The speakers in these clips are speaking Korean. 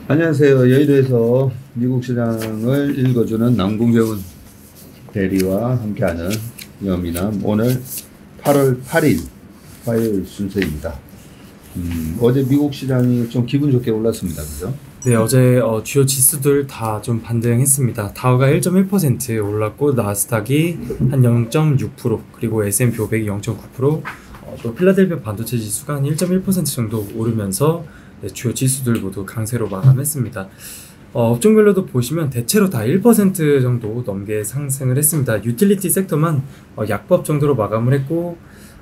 안녕하세요. 여의도에서 미국 시장을 읽어주는 남궁재훈 대리와 함께하는 영미남. 오늘 8월 8일 화요일 순서입니다. 어제 미국 시장이 좀 기분 좋게 올랐습니다. 그죠? 네, 어제 주요 지수들 다 좀 반등했습니다. 다우가 1.1% 올랐고 나스닥이 한 0.6%, 그리고 S&P 500이 0.9%, 또 필라델피아 반도체 지수가 한 1.1% 정도 오르면서 네, 주요 지수들 모두 강세로 마감했습니다. 업종별로도 보시면 대체로 다 1% 정도 넘게 상승을 했습니다. 유틸리티 섹터만 약법 정도로 마감을 했고,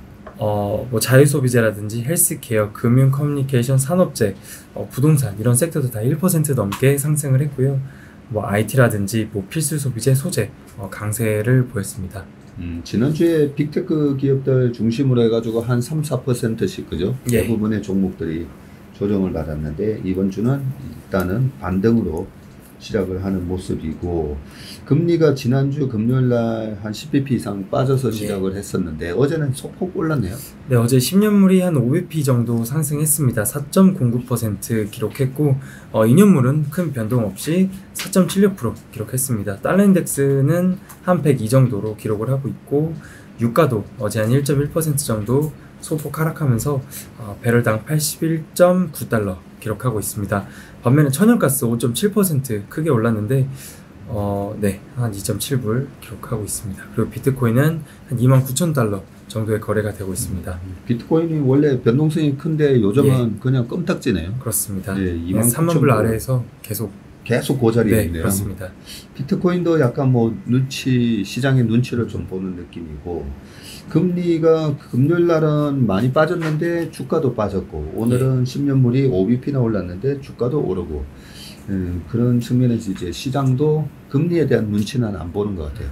뭐 자유소비재라든지 헬스케어, 금융, 커뮤니케이션, 산업재, 부동산 이런 섹터도 다 1% 넘게 상승을 했고요. 뭐 IT라든지 뭐 필수 소비재, 소재 강세를 보였습니다. 지난주에 빅테크 기업들 중심으로 해가지고 한 3~4%씩 그죠? 예. 대부분의 종목들이 조정을 받았는데 이번 주는 일단은 반등으로 시작을 하는 모습이고, 금리가 지난주 금요일날 한 10bp 이상 빠져서 시작을 했었는데 어제는 소폭 올랐네요. 네, 어제 10년물이 한 5bp 정도 상승했습니다. 4.09% 기록했고, 2년물은 큰 변동 없이 4.76% 기록했습니다. 달러 인덱스는 한 102 정도로 기록을 하고 있고, 유가도 어제 한 1.1% 정도 소폭 하락하면서 배럴당 81.9달러 기록하고 있습니다. 반면에 천연가스 5.7% 크게 올랐는데 네, 한 2.7불 기록하고 있습니다. 그리고 비트코인은 한 29,000달러 정도의 거래가 되고 있습니다. 비트코인이 원래 변동성이 큰데 요즘은 그냥 껌딱지네요. 그렇습니다. 예, 30,000불 아래에서 계속 그 자리에 네, 있네요. 그렇습니다. 비트코인도 약간 뭐 시장의 눈치를 좀 보는 느낌이고, 금리가 금요일 날은 많이 빠졌는데 주가도 빠졌고, 오늘은 10년물이 5bp나 올랐는데 주가도 오르고, 그런 측면에서 이제 시장도 금리에 대한 눈치는 안 보는 것 같아요.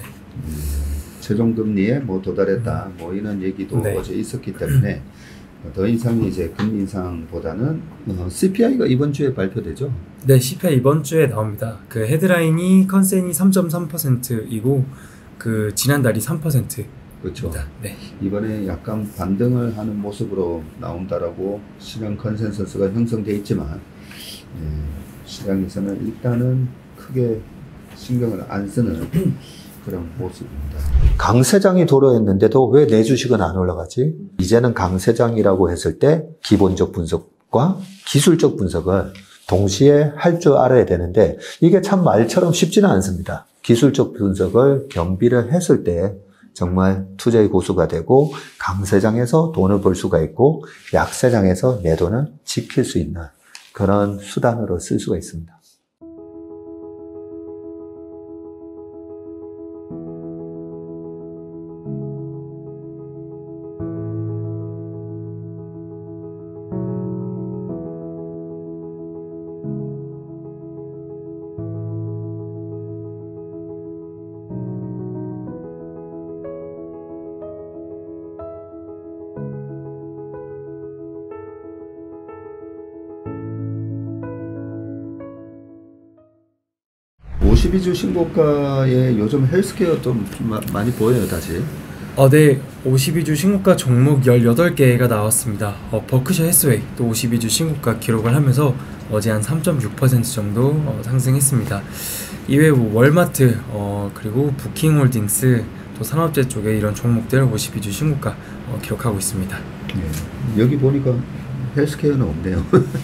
최종금리에 뭐 도달했다 뭐 이런 얘기도 어제 있었기 때문에 더 이상 이제 금리 인상보다는 CPI가 이번 주에 발표되죠? 네, CPI 이번 주에 나옵니다. 그 헤드라인이 컨센이 3.3%이고 그 지난달이 3%. 그렇죠. 네. 이번에 약간 반등을 하는 모습으로 나온다라고 시장 컨센서스가 형성돼 있지만, 시장에서는 일단은 크게 신경을 안 쓰는 그런 모습입니다. 강세장이 도래했는데도 왜 내 주식은 안 올라가지? 이제는 강세장이라고 했을 때 기본적 분석과 기술적 분석을 동시에 할 줄 알아야 되는데 이게 참 말처럼 쉽지는 않습니다. 기술적 분석을 겸비를 했을 때 정말 투자의 고수가 되고, 강세장에서 돈을 벌 수가 있고, 약세장에서 내 돈을 지킬 수 있는 그런 수단으로 쓸 수가 있습니다. 주 52주 신고가에 요즘 헬스케어 좀 많이 보여요, 다시. 네, 52주 신고가 종목 18개가 나왔습니다. 버크셔 해스웨이 또 52주 신고가 기록을 하면서 어제 한 3.6% 정도 상승했습니다. 이외에 월마트, 그리고 부킹홀딩스, 또 산업재 쪽에 이런 종목들 52주 신고가 기록하고 있습니다. 여기 보니까 헬스케어는 없네요.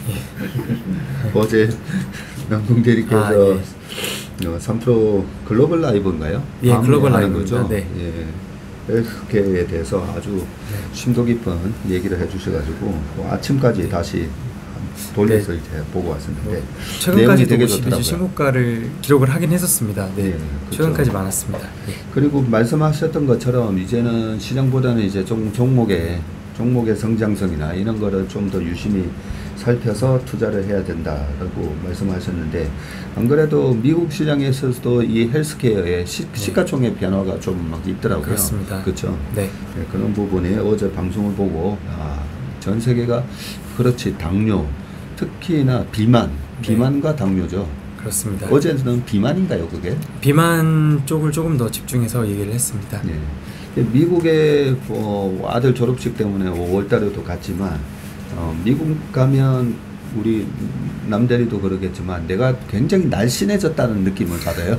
어제 남궁 대리께서 3프로 글로벌 라이브인가요? 예, 글로벌 라이브죠. 네. 헬스케어에 대해서 아주 심도 깊은 얘기를 해주셔가지고 아침까지 다시 돌려서 이제 보고 왔었는데 최근까지도 52주 신고가를 기록을 하긴 했었습니다. 네, 그렇죠. 최근까지 많았습니다. 그리고 말씀하셨던 것처럼 이제는 시장보다는 이제 종목의 성장성이나 이런 거를 좀 더 유심히 살펴서 투자를 해야 된다라고 말씀하셨는데, 안 그래도 미국 시장에서도 이 헬스케어의 시가총액 변화가 좀 막 있더라고요. 그렇습니다. 그렇죠. 네. 그런 부분에 어제 방송을 보고 전 세계가 그렇지, 당뇨, 특히나 비만과 당뇨죠. 그렇습니다. 어제는 비만인가요, 그게? 비만 쪽을 조금 더 집중해서 얘기를 했습니다. 미국의 아들 졸업식 때문에 5월달에도 갔지만 미국 가면 우리 남대리도 그러겠지만 내가 굉장히 날씬해졌다는 느낌을 받아요.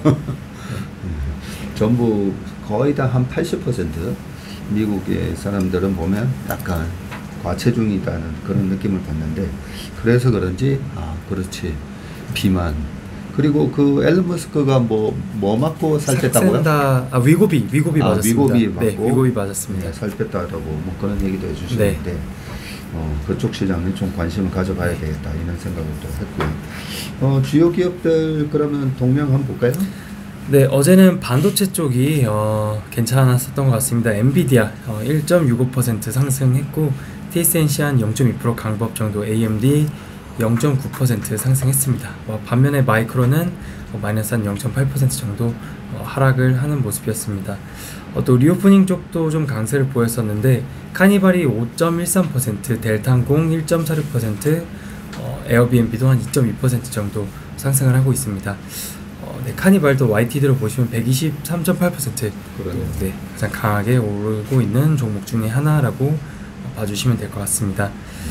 전부 거의 다 한 80% 미국의 사람들은 보면 약간 과체중이라는 그런 느낌을 받는데, 그래서 그런지 그렇지, 비만. 그리고 그 앨런 머스크가 뭐 맞고 살 뺐다고요? 위고비 맞았습니다. 위고비 맞고, 네, 위고비 맞았습니다. 네, 살 뺐다라고 뭐 그런 얘기도 해주시는데, 네. 그쪽 시장에 좀 관심을 가져봐야 되겠다 이런 생각을 또 했고요. 주요 기업들 그러면 동명 한번 볼까요? 네, 어제는 반도체 쪽이 괜찮았었던 것 같습니다. 엔비디아 1.65% 상승했고, TSMC 한 0.2% 강법 정도, AMD 0.9% 상승했습니다. 반면에 마이크론은 마이너스 한 0.8% 정도 하락을 하는 모습이었습니다. 또 리오프닝 쪽도 좀 강세를 보였었는데, 카니발이 5.13%, 델타항공 1.46%, 에어비앤비도 한 2.2% 정도 상승을 하고 있습니다. 네, 카니발도 YTD로 보시면 123.8%, 네, 가장 강하게 오르고 있는 종목 중에 하나라고 봐주시면 될 것 같습니다.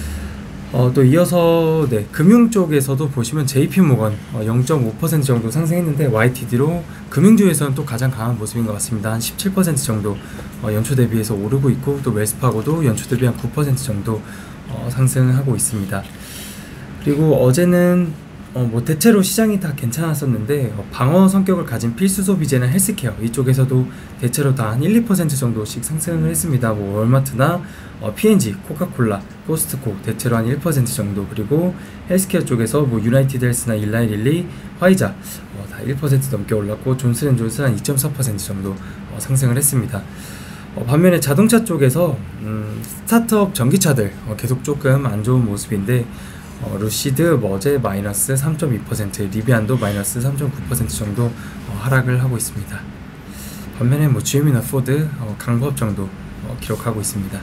또 이어서 네, 금융 쪽에서도 보시면 JP모건 0.5% 정도 상승했는데, YTD로 금융주에서는 또 가장 강한 모습인 것 같습니다. 한 17% 정도 연초 대비해서 오르고 있고, 또 웰스파고도 연초 대비 한 9% 정도 상승을 하고 있습니다. 그리고 어제는 뭐 대체로 시장이 다 괜찮았었는데, 방어 성격을 가진 필수 소비재나 헬스케어 이쪽에서도 대체로 다 한 1~2% 정도씩 상승을 했습니다. 뭐 월마트나 P&G, 코카콜라, 코스트코 대체로 한 1% 정도, 그리고 헬스케어 쪽에서 뭐 유나이티드 헬스나 일라이 릴리, 화이자 다 1% 넘게 올랐고, 존슨앤존슨 한 2.4% 정도 상승을 했습니다. 반면에 자동차 쪽에서 스타트업 전기차들 계속 조금 안 좋은 모습인데, 루시드, 머제 마이너스 3.2%, 리비안도 마이너스 3.9% 정도 하락을 하고 있습니다. 반면에 뭐 GM이나 포드, 강법 정도 기록하고 있습니다.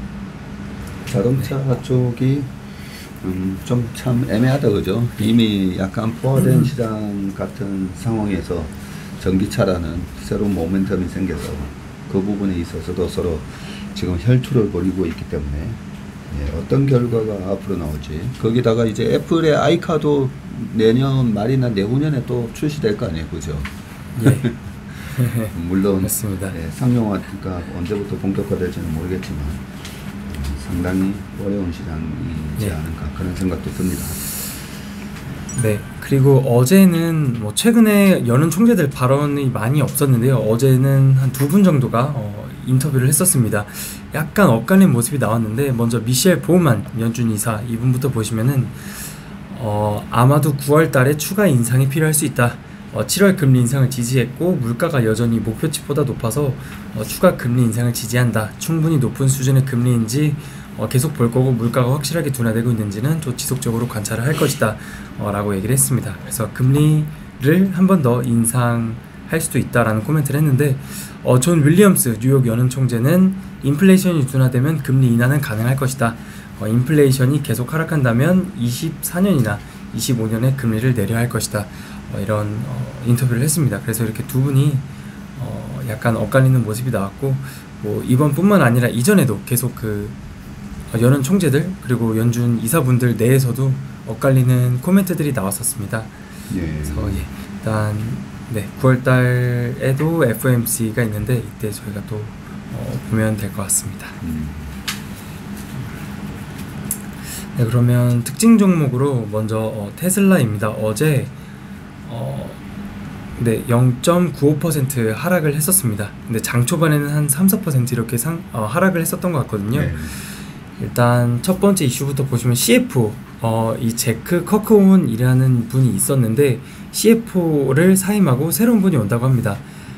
자동차 쪽이 좀 참 애매하다, 그죠? 이미 약간 포화된 시장 같은 상황에서 전기차라는 새로운 모멘텀이 생겨서 그 부분에 있어서도 서로 지금 혈투를 벌이고 있기 때문에, 어떤 결과가 앞으로 나올지. 거기다가 이제 애플의 아이카도 내년 말이나 내후년에 또 출시될 거 아니에요, 그죠? 예. 물론 맞습니다. 상용화가 언제부터 본격화될지는 모르겠지만 상당히 어려운 시장이지 않을까, 그런 생각도 듭니다. 네, 그리고 어제는 뭐 최근에 여는 총재들 발언이 많이 없었는데요. 어제는 한 2분 정도가 인터뷰를 했었습니다. 약간 엇갈린 모습이 나왔는데, 먼저 미셸 보우만 연준 이사 이분부터 보시면은 아마도 9월 달에 추가 인상이 필요할 수 있다. 7월 금리 인상을 지지했고, 물가가 여전히 목표치보다 높아서 추가 금리 인상을 지지한다. 충분히 높은 수준의 금리인지 계속 볼 거고, 물가가 확실하게 둔화되고 있는지는 또 지속적으로 관찰을 할 것이다 라고 얘기를 했습니다. 그래서 금리를 한 번 더 인상할 수도 있다라는 코멘트를 했는데, 존 윌리엄스 뉴욕 연은 총재는 인플레이션이 둔화되면 금리 인하는 가능할 것이다. 인플레이션이 계속 하락한다면 24년이나 25년에 금리를 내려야 할 것이다. 이런 인터뷰를 했습니다. 그래서 이렇게 두 분이 약간 엇갈리는 모습이 나왔고, 뭐 이번뿐만 아니라 이전에도 계속 그 연은 총재들 그리고 연준 이사분들 내에서도 엇갈리는 코멘트들이 나왔었습니다. 그래서 일단 9월 달에도 FOMC가 있는데, 이때 저희가 또 보면 될 것 같습니다. 네, 그러면 특징 종목으로 먼저 테슬라입니다. 어제 0.95% 하락을 했었습니다. 근데 장 초반에는 한 3~4% 이렇게 하락을 했었던 것 같거든요. 일단 첫 번째 이슈부터 보시면 CFO, 이 제크 커크온이라는 분이 있었는데 CFO를 사임하고 새로운 분이 온다고 합니다.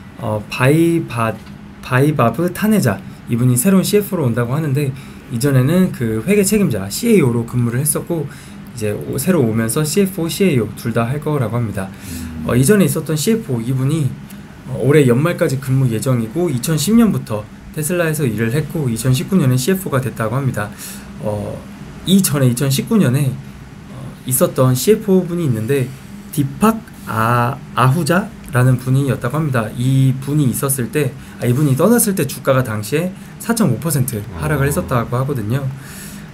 바이바브 타네자, 이분이 새로운 CFO로 온다고 하는데, 이전에는 그 회계 책임자 CAO로 근무를 했었고, 이제 새로 오면서 CFO, CAO 둘 다 할 거라고 합니다. 이전에 있었던 CFO 이분이 올해 연말까지 근무 예정이고, 2010년부터 테슬라에서 일을 했고 2019년에 CFO가 됐다고 합니다. 이전에 2019년에 있었던 CFO 분이 있는데, 디팍 아후자라는 분이었다고 합니다. 이 분이 있었을 때, 이분이 떠났을 때 주가가 당시에 4.5% 하락을 했었다고 하거든요.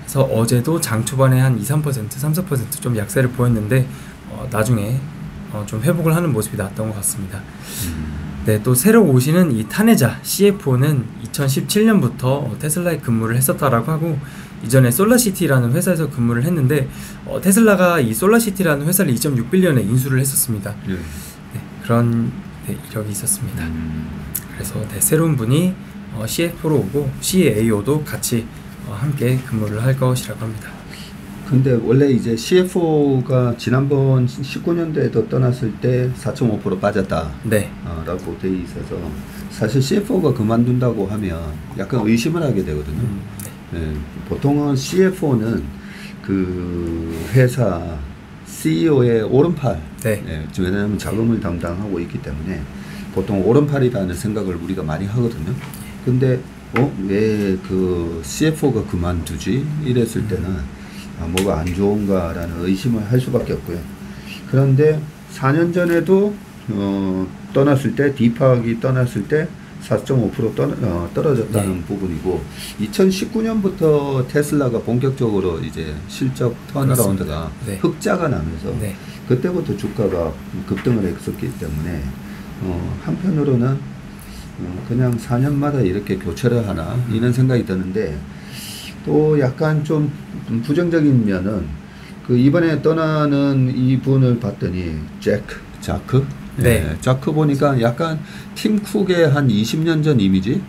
그래서 어제도 장 초반에 한 2-3%, 3-4% 좀 약세를 보였는데 나중에 좀 회복을 하는 모습이 나왔던 것 같습니다. 네, 또 새로 오시는 이 탄해자 CFO는 2017년부터 테슬라에 근무를 했었다라고 하고 이전에 솔라시티라는 회사에서 근무를 했는데 테슬라가 이 솔라시티라는 회사를 2.6빌리언에 인수를 했었습니다. 네, 그런 이력이 있었습니다. 그래서 새로운 분이 CFO로 오고 CAO도 같이 함께 근무를 할 것이라고 합니다. 근데 원래 이제 CFO가 지난번 19년도에도 떠났을 때 4.5% 빠졌다. 네. 라고 돼 있어서 사실 CFO가 그만둔다고 하면 약간 의심을 하게 되거든요. 네. 보통은 CFO는 그 회사 CEO의 오른팔. 네. 왜냐하면 자금을 담당하고 있기 때문에 보통 오른팔이라는 생각을 우리가 많이 하거든요. 근데 왜 그 CFO가 그만두지? 이랬을 때는 뭐가 안 좋은가라는 의심을 할 수밖에 없고요. 그런데 4년 전에도 떠났을 때 디팍이 떠났을 때 4.5% 떨어졌다는 부분이고 2019년부터 테슬라가 본격적으로 이제 실적 턴어라운드가 흑자가 나면서 그때부터 주가가 급등을 했었기 때문에 한편으로는 그냥 4년마다 이렇게 교체를 하나 이런 생각이 드는데 또 약간 좀 부정적인 면은 그 이번에 떠나는 이분을 봤더니 자크 자크 보니까 약간 팀 쿡의 한 20년 전 이미지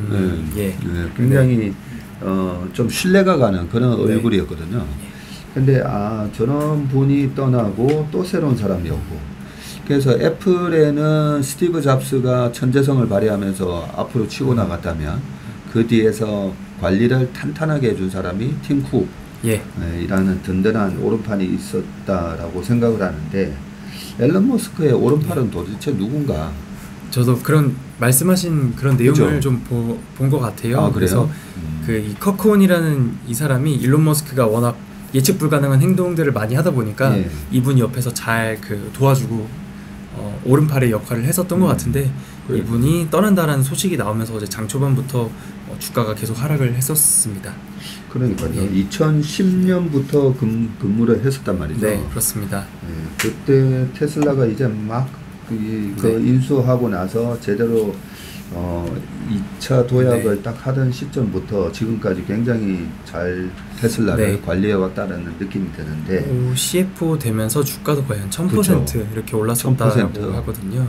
굉장히 좀 신뢰가 가는 그런 얼굴이었거든요. 근데 저런 분이 떠나고 또 새로운 사람이 오고 그래서 애플에는 스티브 잡스가 천재성을 발휘하면서 앞으로 치고 나갔다면 그 뒤에서 관리를 탄탄하게 해준 사람이 팀 쿡 이라는 든든한 오른팔이 있었다라고 생각을 하는데 앨런 머스크의 오른팔은 도대체 누군가? 저도 그런 말씀하신 그런 내용을 좀 본 것 같아요. 그래서 이 커크온이라는 이 사람이 일론 머스크가 워낙 예측 불가능한 행동들을 많이 하다 보니까 이분이 옆에서 잘 도와주고 오른팔의 역할을 했었던 것 같은데 이분이 떠난다라는 소식이 나오면서 어제 장 초반부터 주가가 계속 하락을 했었습니다. 그러니까요. 2010년부터 근무를 했었단 말이죠. 네, 그렇습니다. 그때 테슬라가 이제 막 인수하고 나서 제대로 2차 도약을 딱 하던 시점부터 지금까지 굉장히 잘 테슬라를 관리해왔다는 느낌이 드는데 CFO 되면서 주가도 거의 한 1000% 이렇게 올랐었다고 하거든요.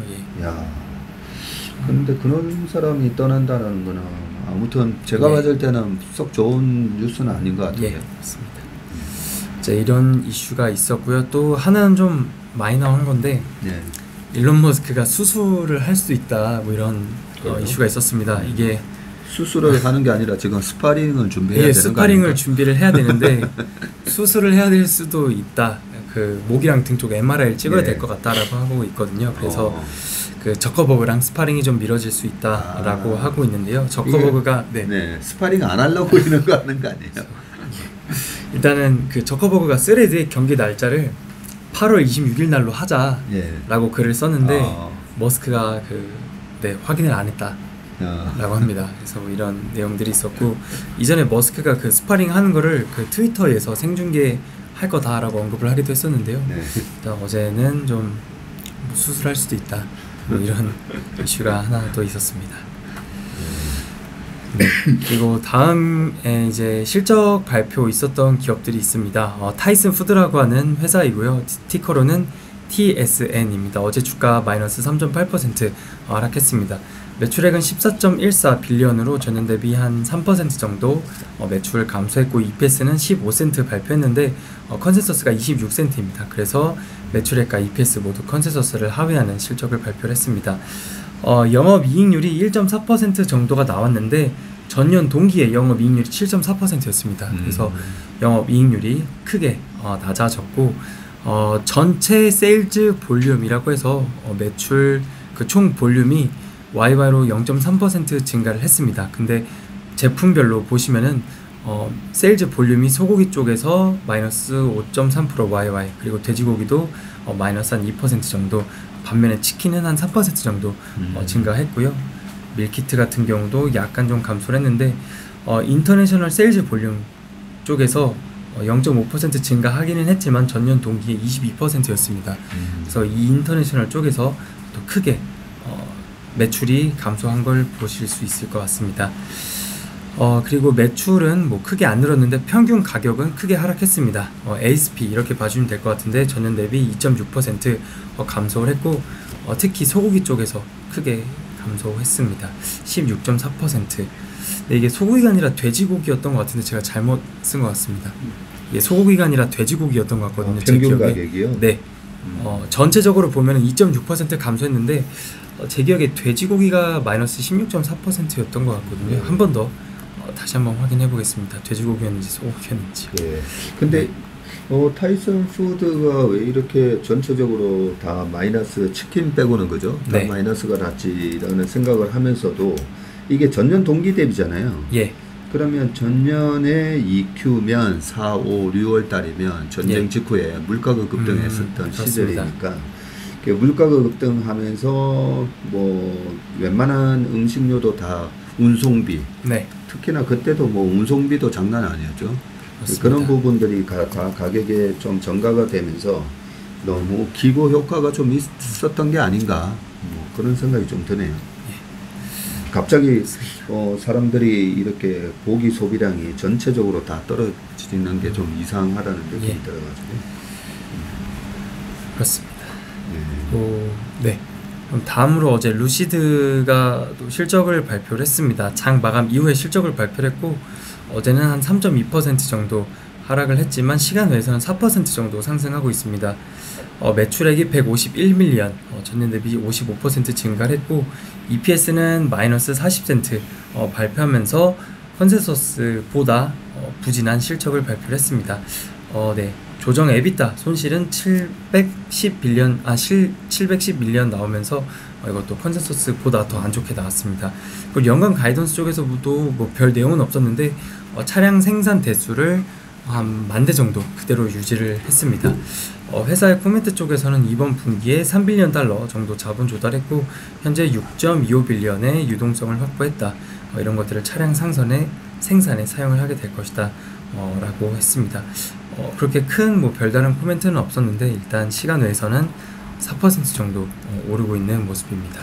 그런데 그런 사람이 떠난다는 거는 아무튼 제가 봤을 때는 썩 좋은 뉴스는 아닌 것 같아요. 맞습니다. 자, 이런 이슈가 있었고요. 또 하나는 좀 마이너한 건데 일론 머스크가 수술을 할 수 있다 뭐 이런 이슈가 있었습니다. 이게 수술을 하는 게 아니라 지금 스파링을 준비해야 되는 거 아닙니까? 스파링을 준비를 해야 되는데 수술을 해야 될 수도 있다. 그 목이랑 등 쪽 MRI를 찍어야 될 것 같다라고 하고 있거든요. 그래서 그 저커버그랑 스파링이 좀 미뤄질 수 있다라고 하고 있는데요. 저커버그가 스파링 안 하려고 이런 거 하는 거 아니에요? 일단은 그 저커버그가 스레드의 경기 날짜를 8월 26일 날로 하자라고 글을 썼는데 머스크가 확인을 안 했다라고 합니다. 그래서 뭐 이런 내용들이 있었고 이전에 머스크가 그 스파링 하는 거를 그 트위터에서 생중계 할 거다라고 언급을 하기도 했었는데요. 일단 어제는 좀 수술할 수도 있다. 뭐 이런 이슈가 하나 더 있었습니다. 그리고 다음에 이제 실적 발표 있었던 기업들이 있습니다. 타이슨 푸드라고 하는 회사이고요. 티커로는 TSN입니다. 어제 주가 마이너스 3.8% 하락했습니다. 매출액은 14.14 빌리언으로 전년 대비 한 3% 정도 매출 감소했고 EPS는 15센트 발표했는데 컨센서스가 26센트입니다. 그래서 매출액과 EPS 모두 컨센서스를 하회하는 실적을 발표를 했습니다. 영업이익률이 1.4% 정도가 나왔는데 전년 동기에 영업이익률이 7.4%였습니다. 그래서 영업이익률이 크게 낮아졌고 전체 세일즈 볼륨이라고 해서 매출 그 총 볼륨이 YY로 0.3% 증가를 했습니다. 근데 제품별로 보시면은 세일즈 볼륨이 소고기 쪽에서 마이너스 5.3% YY 그리고 돼지고기도 마이너스 한 2% 정도 반면에 치킨은 한 3% 정도 증가했고요. 밀키트 같은 경우도 약간 좀 감소를 했는데 인터내셔널 세일즈 볼륨 쪽에서 0.5% 증가하기는 했지만 전년 동기에 22%였습니다. 그래서 이 인터내셔널 쪽에서 또 크게 매출이 감소한 걸 보실 수 있을 것 같습니다. 그리고 매출은 뭐 크게 안 늘었는데 평균 가격은 크게 하락했습니다. ASP 이렇게 봐주면 될 것 같은데 전년 대비 2.6% 감소를 했고 특히 소고기 쪽에서 크게 감소했습니다. 16.4%. 네, 이게 소고기가 아니라 돼지고기였던 것 같은데 제가 잘못 쓴 것 같습니다. 이게 소고기가 아니라 돼지고기였던 것 같거든요. 평균 가격이요? 네. 전체적으로 보면 2.6% 감소했는데 제 기억에 돼지고기가 마이너스 16.4%였던 것 같거든요. 한 번 더 다시 한번 확인해 보겠습니다. 돼지고기였는지 소고기였는지. 예. 근데 타이슨 푸드가 왜 이렇게 전체적으로 다 마이너스, 치킨 빼고는 그죠? 다 네. 마이너스가 났지라는 생각을 하면서도 이게 전년 동기 대비잖아요. 예. 그러면 전년에 2Q면 4, 5, 6월 달이면 전쟁 예. 직후에 물가가 급등했었던 그렇습니다. 시절이니까 물가가 급등하면서 뭐 웬만한 음식료도 다 운송비, 네. 특히나 그때도 뭐 운송비도 장난 아니었죠. 그렇습니다. 그런 부분들이 다 가격에 좀 전가가 되면서 너무 기고 효과가 좀 있었던 게 아닌가, 뭐 그런 생각이 좀 드네요. 갑자기 사람들이 이렇게 고기 소비량이 전체적으로 다 떨어지는 게 좀 이상하다는 느낌이 예. 들어가지고. 그렇습니다. 네. 네. 그럼 다음으로 어제 루시드가 또 실적을 발표를 했습니다. 장 마감 이후에 실적을 발표를 했고 어제는 한 3.2% 정도 하락을 했지만 시간 외에서는 4% 정도 상승하고 있습니다. 매출액이 151밀리언, 전년 대비 55% 증가를 했고 EPS는 마이너스 40센트 발표하면서 컨센서스보다 부진한 실적을 발표를 했습니다. 네. 조정 EBITDA 손실은 710밀리언 나오면서 이것도 컨센서스보다 더 안 좋게 나왔습니다. 그리고 연간 가이던스 쪽에서도 뭐 별 내용은 없었는데 차량 생산 대수를 한 10,000대 정도 그대로 유지를 했습니다. 회사의 코멘트 쪽에서는 이번 분기에 3빌리언 달러 정도 자본 조달했고 현재 6.25빌리언의 유동성을 확보했다. 이런 것들을 차량 생산에 사용을 하게 될 것이다 라고 했습니다. 그렇게 큰 뭐 별다른 코멘트는 없었는데 일단 시간 외에서는 4% 정도 오르고 있는 모습입니다.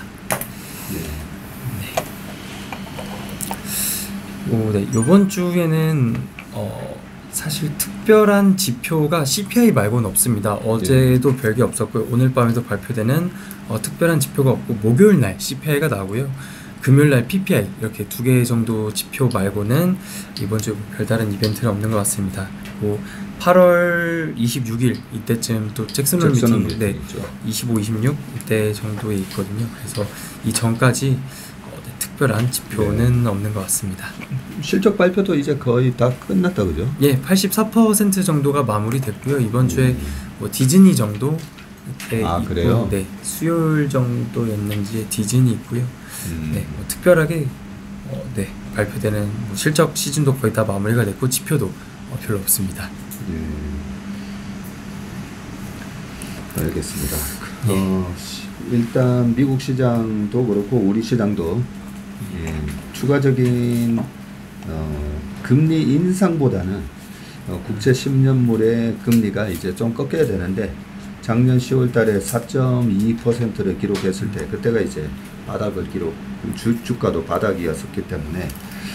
네. 이번 주에는 사실 특별한 지표가 CPI 말고는 없습니다. 어제도 별게 없었고요. 오늘 밤에도 발표되는 특별한 지표가 없고 목요일 날 CPI가 나오고요. 금요일 날 PPI 이렇게 2개 정도 지표 말고는 이번 주 별다른 이벤트는 없는 것 같습니다. 그리고 8월 26일 이때쯤 또 잭슨홀 미팅 25, 26 이때 정도에 있거든요. 그래서 이 전까지 특별한 지표는 없는 것 같습니다. 실적 발표도 이제 거의 다 끝났다 그죠? 예, 84% 정도가 마무리됐고요. 이번 주에 뭐 디즈니 정도 있고, 그래요? 네, 수요일 정도였는지 디즈니 있고요. 네, 뭐 특별하게 네, 발표되는 뭐 실적 시즌도 거의 다 마무리가 됐고 지표도 별로 없습니다. 알겠습니다. 일단 미국 시장도 그렇고 우리 시장도 추가적인 금리 인상보다는 국채 10년물의 금리가 이제 좀 꺾여야 되는데 작년 10월 달에 4.2%를 기록했을 때 그때가 이제 바닥을 주가도 바닥이었었기 때문에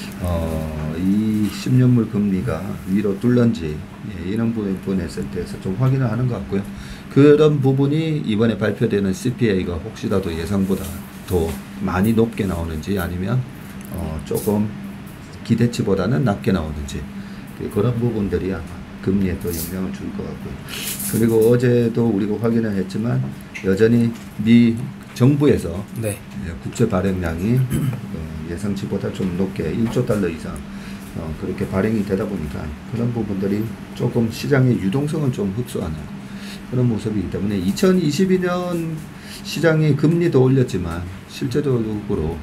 이 10년물 금리가 위로 뚫는지 이런 부분에 대해서 좀 확인을 하는 것 같고요. 그런 부분이 이번에 발표되는 CPI가 혹시라도 예상보다 더 많이 높게 나오는지 아니면 조금 기대치보다는 낮게 나오는지 그런 부분들이 아마 금리에 또 영향을 줄 것 같고요. 그리고 어제도 우리가 확인을 했지만 여전히 미 정부에서 네. 국채 발행량이 예상치보다 좀 높게 1조 달러 이상 그렇게 발행이 되다 보니까 그런 부분들이 조금 시장의 유동성을 좀 흡수하는 그런 모습이기 때문에 2022년 시장이 금리도 올렸지만 실제적으로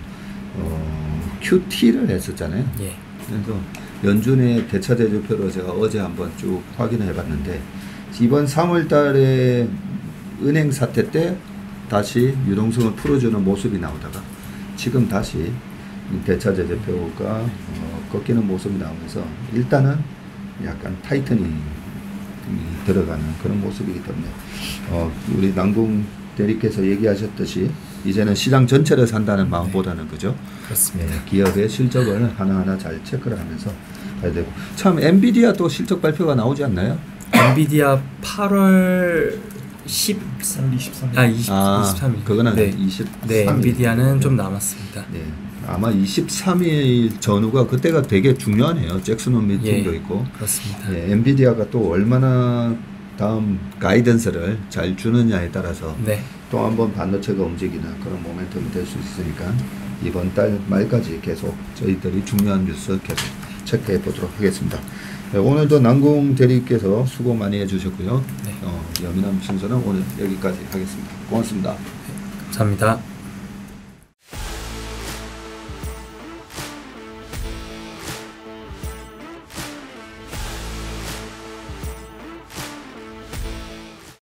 QT를 했었잖아요. 예. 그래서 연준의 대차대조표로 제가 어제 한번 쭉 확인해 봤는데 이번 3월 달에 은행 사태 때 다시 유동성을 풀어주는 모습이 나오다가 지금 다시 대차대조표가 꺾이는 모습이 나오면서 일단은 약간 타이트닝이 들어가는 그런 모습이기 때문에 우리 남궁 대리께서 얘기하셨듯이 이제는 시장 전체를 산다는 마음보다는 그죠? 그렇습니다. 기업의 실적을 하나하나 잘 체크를 하면서 가야 되고 참 엔비디아 또 실적 발표가 나오지 않나요? 엔비디아 8월 23일. 그거는 네. 23일. 네, 엔비디아는 좀 남았습니다. 네. 아마 23일 전후가 그때가 되게 중요하네요. 잭슨홈 미팅도 있고. 그렇습니다. 네, 엔비디아가 또 얼마나 다음 가이던스를 잘 주느냐에 따라서 또 한번 반도체가 움직이는 그런 모멘텀이 될 수 있으니까 이번 달 말까지 계속 저희들이 중요한 뉴스 계속 체크해 보도록 하겠습니다. 네, 오늘도 남궁 대리께서 수고 많이 해주셨고요. 여미남 순서는 오늘 여기까지 하겠습니다. 고맙습니다. 감사합니다.